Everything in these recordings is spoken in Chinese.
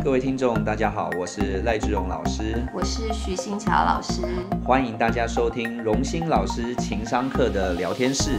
各位听众，大家好，我是赖志荣老师， 我是徐新桥老师， 欢迎大家收听荣兴老师情商课的聊天室。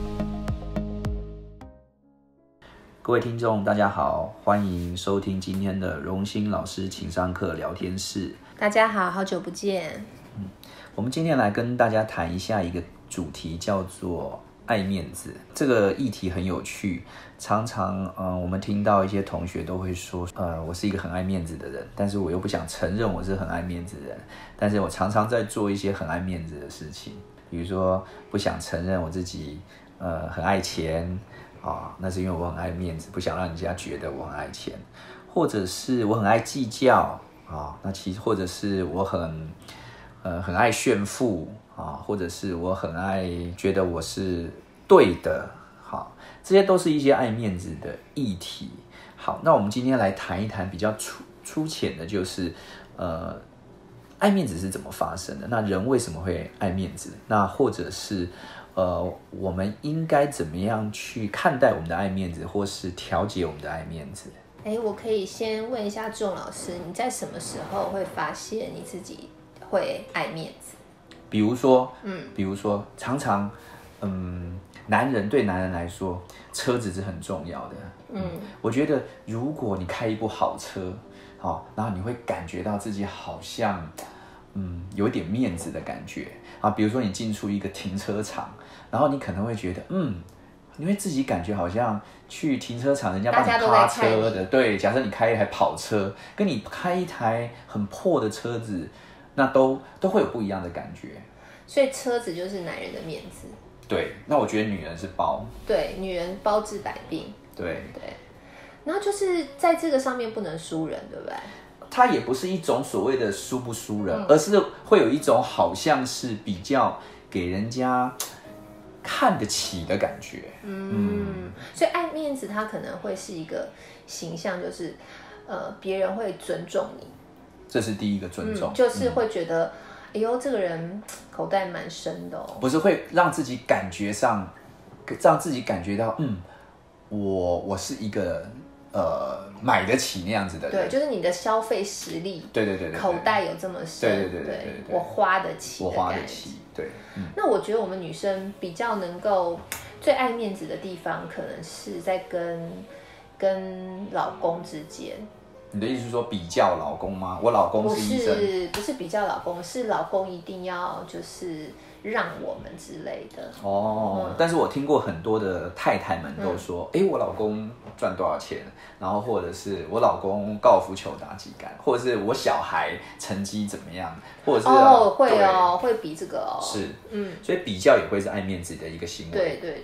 各位听众，大家好，欢迎收听今天的荣兴老师情商课聊天室。 大家好，好久不见。 我们今天来跟大家谈一下一个主题，叫做爱面子。这个议题很有趣，常常我们听到一些同学都会说，我是一个很爱面子的人，但是我又不想承认我是很爱面子的人，但是我常常在做一些很爱面子的事情，比如说不想承认我自己很爱钱那是因为我很爱面子，不想让人家觉得我很爱钱，或者是我很爱计较那其实或者是我很爱炫富或者是我很爱觉得我是对的，这些都是一些爱面子的议题。好，那我们今天来谈一谈比较粗浅的，就是爱面子是怎么发生的？那人为什么会爱面子？那或者是我们应该怎么样去看待我们的爱面子，或是调节我们的爱面子？ 我可以先问一下仲老师，你在什么时候会发现你自己会爱面子？ 比如说，常常，对男人来说，车子是很重要的。我觉得如果你开一部好车，然后你会感觉到自己好像，有一点面子的感觉比如说你进出一个停车场，然后你可能会觉得，你会自己感觉好像去停车场，人家帮你趴车的。对，假设你开一台跑车，跟你开一台很破的车子，那都会有不一样的感觉。 所以车子就是男人的面子。 对，那我觉得女人是包。对， 女人包治百病。 对。 然后就是在这个上面不能输人，对不对？ 它也不是一种所谓的输不输人，而是会有一种好像是比较给人家看得起的感觉。 所以爱面子它可能会是一个形象，就是别人会尊重你，这是第一个尊重， 就是会觉得哎呦这个人口袋蛮深的不是会让自己感觉到我是一个买得起那样子的人。 对，就是你的消费实力， 对， 口袋有这么深，对，我花得起的感觉。 对。 那我觉得我们女生比较能够最爱面子的地方，可能是在跟老公之间。 你的意思是说比较老公吗？我老公是医生。 不是比较老公，是老公一定要就是让我们之类的。 但是我听过很多的太太们都说，我老公赚多少钱，然后或者是我老公高尔夫球打几杆，或者是我小孩成绩怎么样，或者是会比这个是，所以比较也会是爱面子的一个行为。 对，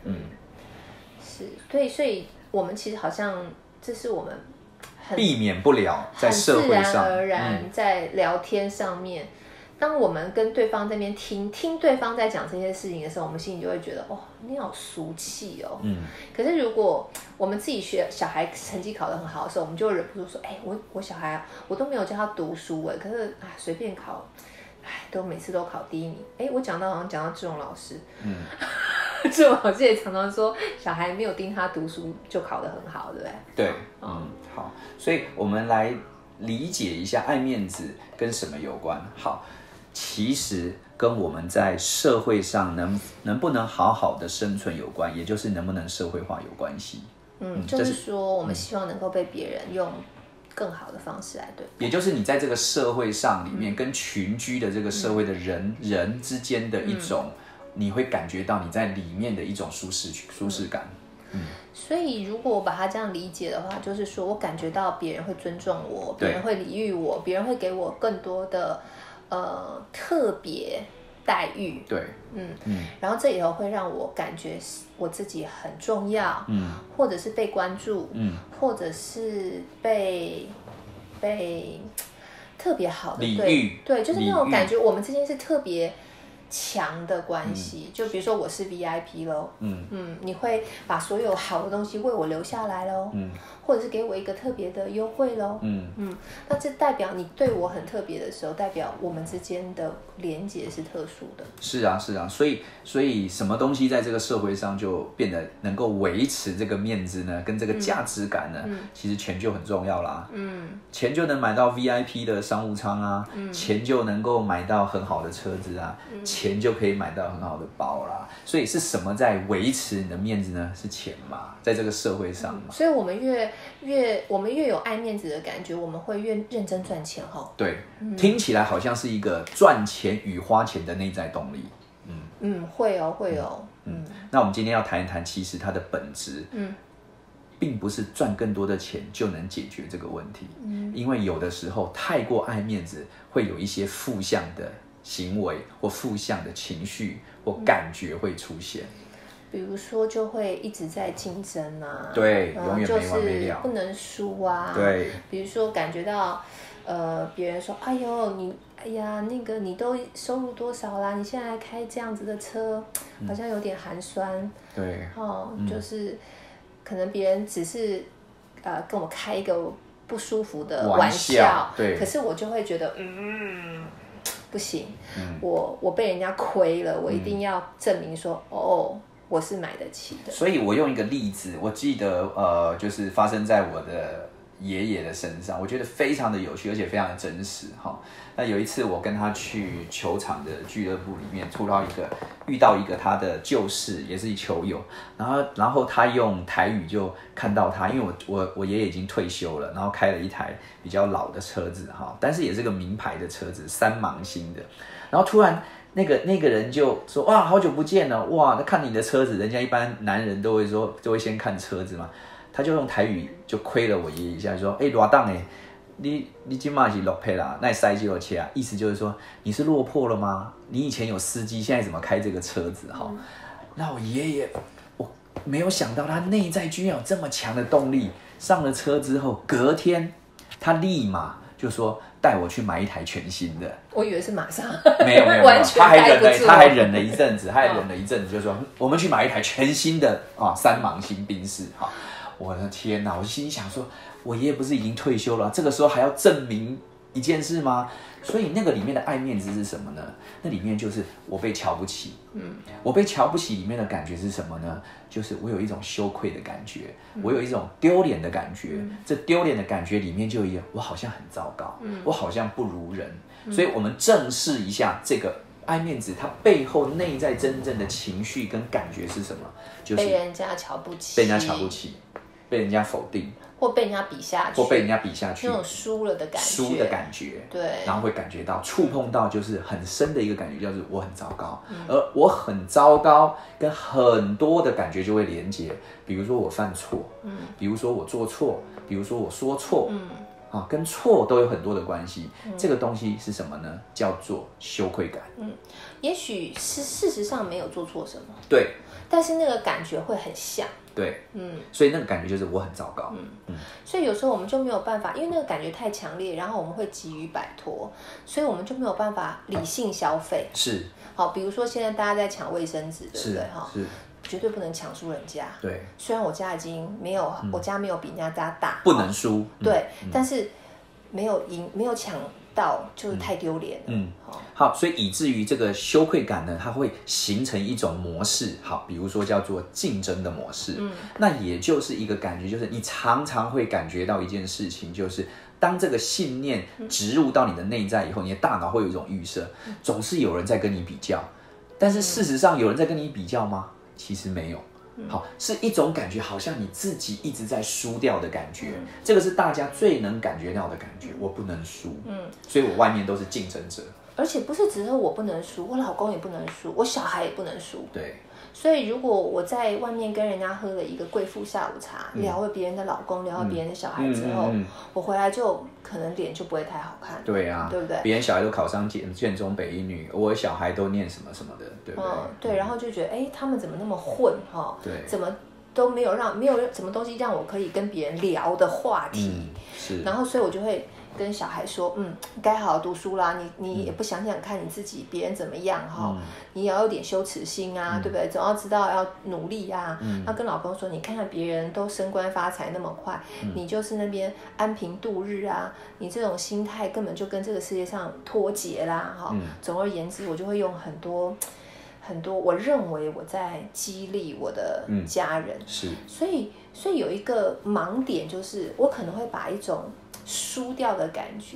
对，所以我们其实好像这是我们避免不了在社会上很自然而然在聊天上面，当我们跟对方在那边听对方在讲这些事情的时候，我们心里就会觉得你好俗气哦。可是如果我们自己小孩成绩考得很好的时候，我们就忍不住说，我小孩我都没有教他读书可是随便考，都每次都考第一名。我好像讲到志荣老师，志荣老师也常常说，小孩没有盯他读书就考得很好，对不对？ 对，好，所以我们来理解一下爱面子跟什么有关。好，其实跟我们在社会上能不能好好的生存有关，也就是能不能社会化有关系。 就是说我们希望能够被别人用更好的方式来对待， 也就是你在这个社会上里面跟群居的这个社会的人之间的一种，你会感觉到你在里面的一种舒适感。 所以如果我把它这样理解的话，就是说我感觉到别人会尊重我，别人会礼遇我，别人会给我更多的特别待遇。 对， 然后这里头会让我感觉我自己很重要，或者是被关注，或者是被特别好的礼遇， 对，就是那种感觉，我们之间是特别强的关系，就比如说我是 VIP 咯，你会把所有好的东西为我留下来咯，或者是给我一个特别的优惠咯，那这代表你对我很特别的时候，代表我们之间的连结是特殊的。 是啊，所以什么东西在这个社会上就变得能够维持这个面子呢，跟这个价值感呢？其实钱就很重要啦。钱就能买到 VIP 的商务舱啊，钱就能够买到很好的车子啊，钱就可以买到很好的包啦。所以是什么在维持你的面子呢？是钱嘛，在这个社会上嘛。 所以我们越有爱面子的感觉，我们会越认真赚钱哈。 对，听起来好像是一个赚钱与花钱的内在动力。 会哦。 那我们今天要谈一谈，其实它的本质，并不是赚更多的钱就能解决这个问题。因为有的时候太过爱面子，会有一些负向的行为或负向的情绪或感觉会出现。 比如说，就会一直在竞争啊， 对，永远没完没了， 就是不能输啊。 对， 比如说感觉到，别人说，哎呀，那个你都收入多少啦？你现在开这样子的车，好像有点寒酸。 对， 就是可能别人只是跟我开一个不舒服的玩笑， 对， 可是我就会觉得，不行，我被人家亏了，我一定要证明说，我是买得起的。 所以我用一个例子，我记得就是发生在我的爷爷的身上，我觉得非常的有趣，而且非常的真实哈。那有一次我跟他去球场的俱乐部里面，遇到一个他的旧识，也是球友，然后他用台语就看到他，因为我爷爷已经退休了，然后开了一台比较老的车子哈，但是也是个名牌的车子，3芒星的，然后突然。那个人就说哇，好久不见了哇！那看你的车子，人家一般男人都会先看车子嘛。他就用台语就亏了我爷爷一下，说多档哎，你今嘛是落配啦，那塞几多钱啊？意思就是说你是落魄了吗？你以前有司机，现在怎么开这个车子哈？那我爷爷我没有想到他内在居然有这么强的动力，上了车之后，隔天他立马就说。带我去买一台全新的， 我以为是马上， 没有， 完全他还忍了一阵子，就说我们去买一台全新的3芒星宾士哈，我的天哪！我心里想说，我爷爷不是已经退休了，这个时候还要证明一件事吗？所以那个里面的爱面子是什么呢？那里面就是我被瞧不起。我被瞧不起里面的感觉是什么呢？就是我有一种羞愧的感觉，我有一种丢脸的感觉。这丢脸的感觉里面就有一个我好像很糟糕，我好像不如人。所以我们正视一下这个爱面子，它背后内在真正的情绪跟感觉是什么？就是被人家瞧不起， 被人家否定。 或被人家比下去，那种输了的感觉， 对， 然后会感觉到触碰到就是很深的一个感觉，叫做我很糟糕，而我很糟糕跟很多的感觉就会连接，比如说我犯错，比如说我做错，比如说我说错，跟错都有很多的关系。这个东西是什么呢？叫做羞愧感。 也许是事实上没有做错什么， 对， 但是那个感觉会很像。 对，所以那个感觉就是我很糟糕， 所以有时候我们就没有办法，因为那个感觉太强烈，然后我们会急于摆脱，所以我们就没有办法理性消费。 是， 好，比如说现在大家在抢卫生纸，对不对？哈， 是， 绝对不能抢输人家。 对， 虽然我家已经没有，我家没有比人家大， 不能输。 对，但是没有赢，没有抢到，就是太丢脸了。 好，所以以至于这个羞愧感呢，它会形成一种模式。好，比如说叫做竞争的模式。那也就是一个感觉，就是你常常会感觉到一件事情，就是当这个信念植入到你的内在以后，你的大脑会有一种预设，总是有人在跟你比较。但是事实上，有人在跟你比较吗？其实没有。好，是一种感觉，好像你自己一直在输掉的感觉。这个是大家最能感觉到的感觉，我不能输。所以我外面都是竞争者。 而且不是只有我不能输，我老公也不能输，我小孩也不能输。 对。 所以如果我在外面跟人家喝了一个贵妇下午茶，聊了别人的老公，聊了别人的小孩之后，我回来就可能脸就不会太好看。 对啊， 对不对？ 别人小孩都考上建中北一女，我小孩都念什么什么的，对不对？ 对，然后就觉得他们怎么那么混哈？ 对， 怎么都没有什么东西让我可以跟别人聊的话题。 是。 然后所以我就会跟小孩说，你该好好读书啦，你也不想想看你自己别人怎么样哈，你也要有点羞耻心啊，对不对？总要知道要努力啊。要跟老公说，你看看别人都升官发财那么快，你就是那边安贫度日啊，你这种心态根本就跟这个世界上脱节啦哈。总而言之，我就会用很多我认为我在激励我的家人， 是， 所以有一个盲点就是，我可能会把一种输掉的感觉，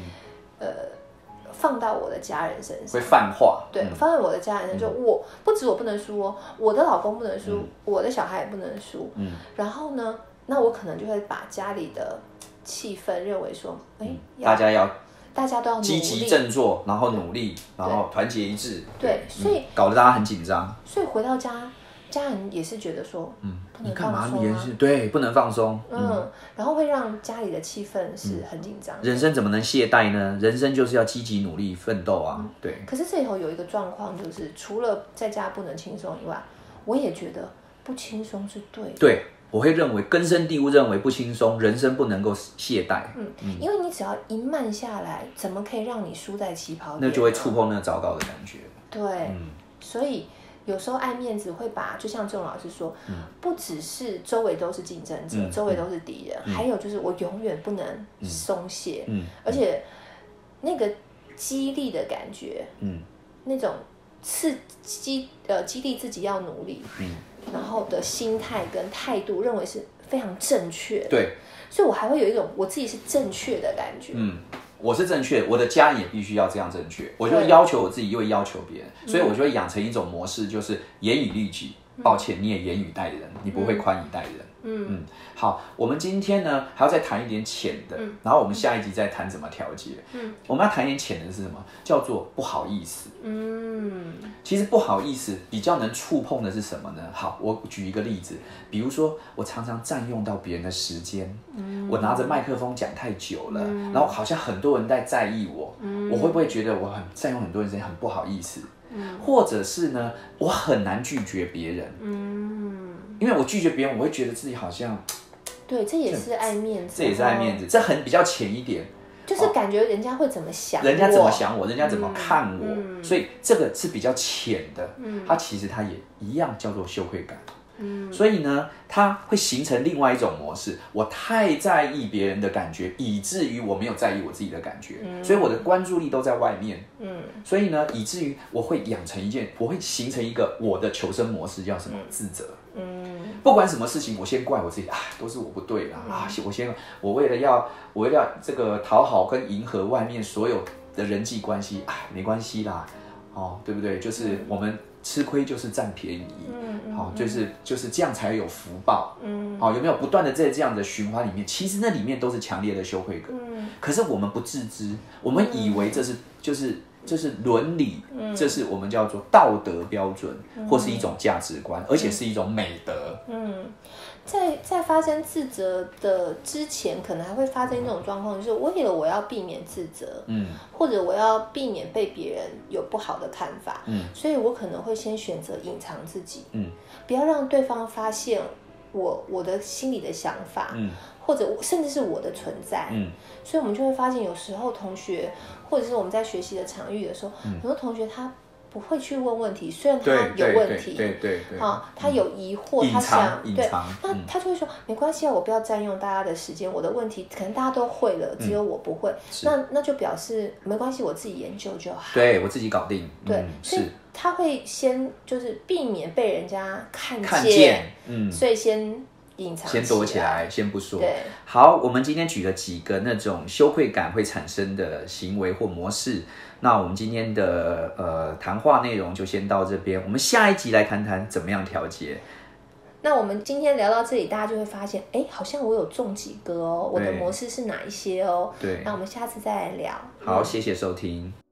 放到我的家人身上， 会泛化， 对，放在我的家人身上，就我不止我不能输哦，我的老公不能输，我的小孩也不能输，然后呢，那我可能就会把家里的气氛认为说，大家都要努力， 积极振作，然后努力，然后团结一致。 对，所以搞得大家很紧张。 所以回到家人也是觉得说，不能放松啊， 对，不能放松。 然后会让家里的气氛是很紧张。 人生怎么能懈怠呢？人生就是要积极努力奋斗啊。对。 可是这里头有一个状况，就是除了在家不能轻松以外，我也觉得不轻松是对的。 对。我会认为根深蒂固认为不轻松，人生不能够懈怠。 因为你只要一慢下来，怎么可以让你输在起跑点？ 那就会触碰那个糟糕的感觉。 对，所以有时候爱面子会把，就像这种老师说，不只是周围都是竞争者，周围都是敌人，还有就是我永远不能松懈，而且那个激励的感觉，那种激励自己要努力，然后的心态跟态度，认为是非常正确的。 对， 所以我还会有一种我自己是正确的感觉。 我是正确，我的家人也必须要这样正确。我就会要求我自己，又会要求别人，所以我就会养成一种模式，就是严以律己。抱歉，你也严以待人，你不会宽以待人。好，我们今天呢还要再谈一点浅的，然后我们下一集再谈怎么调节。我们要谈一点浅的是什么？叫做不好意思。其实不好意思比较能触碰的是什么呢？好，我举一个例子，比如说我常常占用到别人的时间，我拿着麦克风讲太久了，然后好像很多人在意我，我会不会觉得我很占用很多人时间，很不好意思？或者是呢，我很难拒绝别人，因为我拒绝别人，我会觉得自己好像， 对，这也是爱面子， 这也是爱面子，这很比较浅一点， 就是感觉人家会怎么想， 人家怎么想我，人家怎么看我，所以这个是比较浅的，它其实它也一样叫做羞愧感。所以呢，它会形成另外一种模式。我太在意别人的感觉，以至于我没有在意我自己的感觉，所以我的关注力都在外面。所以呢，以至于我会我会形成一个我的求生模式，叫什么？自责。不管什么事情，我先怪我自己啊，都是我不对啦啊！我为了要这个讨好跟迎合外面所有的人际关系啊，没关系啦，对不对？就是我们吃亏就是占便宜，就是这样才有福报，有没有不断的在这样的循环里面？其实那里面都是强烈的羞愧感，可是我们不自知，我们以为这是就是伦理，这是我们叫做道德标准，或是一种价值观，而且是一种美德。 在发生自责的之前，可能还会发生一种状况，就是为了我要避免自责，或者我要避免被别人有不好的看法，所以我可能会先选择隐藏自己，不要让对方发现我的心里的想法，或者甚至是我的存在，所以我们就会发现，有时候同学，或者是我们在学习的场域的时候，很多同学他不会去问问题，虽然他有问题，对，他有疑惑，他想，对，那他就会说没关系啊，我不要占用大家的时间，我的问题可能大家都会了，只有我不会，那就表示没关系，我自己研究就好， 对我自己搞定， 对，所以他会先就是避免被人家看见， 所以先隐藏， 先躲起来，先不说。 对， 好，我们今天举了几个那种羞愧感会产生的行为或模式。那我们今天的谈话内容就先到这边，我们下一集来谈谈怎么样调节。 那我们今天聊到这里，大家就会发现，好像我有中几个哦，我的模式是哪一些哦？ 对， 那我们下次再来聊。 好，谢谢收听。